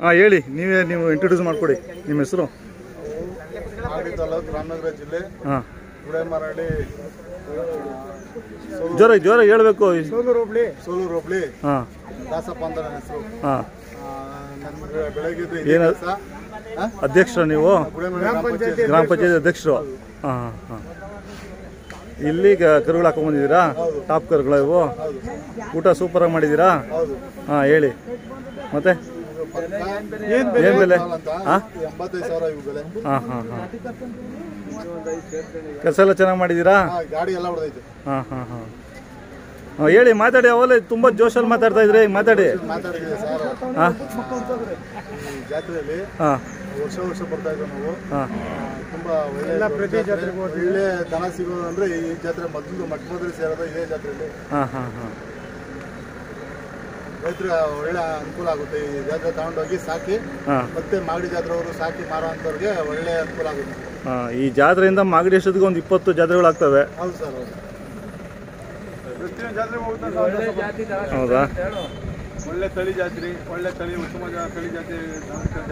ಹಾಂ ಹೇಳಿ, ನೀವು ಇಂಟ್ರೊಡ್ಯೂಸ್ ಮಾಡಿಕೊಡಿ. ನಿಮ್ಮ ಹೆಸರು? ತಾಲೂಕು ರಾಮನಗರ ಜಿಲ್ಲೆ. ಹಾಂ, ಗುಡೇಮಾರಹಳ್ಳಿ. ಜೋರಾಗಿ ಹೇಳಬೇಕು. ಸೋಲೂರು ಹೋಬಳಿ. ಹಾಂ, ದಾಸಪ್ಪ ಅಂತ ನನ್ನ ಹೆಸರು. ಹಾಂ, ನಮ್ಗೆ ಬೆಳಗ್ಗೆ ಏನು ಅಧ್ಯಕ್ಷರು ನೀವು? ಗ್ರಾಮ ಪಂಚಾಯತ್ ಅಧ್ಯಕ್ಷರು. ಹಾಂ ಹಾಂ. ಇಲ್ಲಿ ಕರುಗಳು ಹಾಕೊಂಡ್ಬಂದಿದ್ದೀರಾ? ಟಾಪ್ ಕರುಗಳು ಇವು. ಊಟ ಸೂಪರಾಗಿ ಮಾಡಿದ್ದೀರಾ? ಹಾಂ ಹೇಳಿ. ಮತ್ತೆ ಏನು ಬೆಲೆ? ಹಾಂ 85,000 ಇವು ಬೆಲೆ. ಹಾಂ ಹಾಂ ಹಾಂ. ಕೆಲಸ ಎಲ್ಲ ಚೆನ್ನಾಗಿ ಮಾಡಿದ್ದೀರಾ? ಗಾಡಿ ಎಲ್ಲ ಹೊಡೆದೈತೆ. ಹಾಂ ಹಾಂ ಹಾಂ. ಹೇಳಿ, ಮಾತಾಡಿ. ಅವಲೇ ತುಂಬ ಜೋಶಲ್ಲಿ ಮಾತಾಡ್ತಾ ಇದ್ರಿ, ಮಾತಾಡಿ. ಮಾತಾಡಿದ್ದೀವಿ ಸರ್. ಹಾಂ, ಜಾತ್ರೆಯಲ್ಲಿ ಹಾಂ, ವರ್ಷ ಬರ್ತಾ ಇದ್ದೀವಿ ನಾವು. ಹಾಂ, ತುಂಬಾ ಒಳ್ಳೆ ದನ ಸಿಗೋದು ಅಂದ್ರೆ ಈ ಜಾತ್ರೆ ಮೊದಲು ಸೇರೋದು ಇದೇ ಜಾತ್ರೆಯಲ್ಲಿ. ಹಾಂ ಹಾಂ ಹಾಂ. ರೈತರಿಗೆ ಒಳ್ಳೆ ಅನುಕೂಲ ಆಗುತ್ತೆ. ಈ ಜಾತ್ರೆ ತಗೊಂಡೋಗಿ ಸಾಕಿ ಮತ್ತೆ ಮಾಗಡಿ ಜಾತ್ರೆಯವರು ಸಾಕಿ ಮಾರೋ ಅಂಥವ್ರಿಗೆ ಒಳ್ಳೆ ಅನುಕೂಲ ಆಗುತ್ತೆ. ಈ ಜಾತ್ರೆಯಿಂದ ಮಾಗಡಿ ಅಷ್ಟೊತ್ತಿಗೆ ಒಂದು 20 ಜಾತ್ರೆಗಳಾಗ್ತವೆ. ಹೌದು ಸರ್, ಹೌದು. ಹೌದಾ? ಒಳ್ಳೆ ತಳಿ ಜಾತ್ರೆ, ಒಳ್ಳೆ ತಳಿ, ಉತ್ತಮ ತಳಿ ಜಾತ್ರೆ.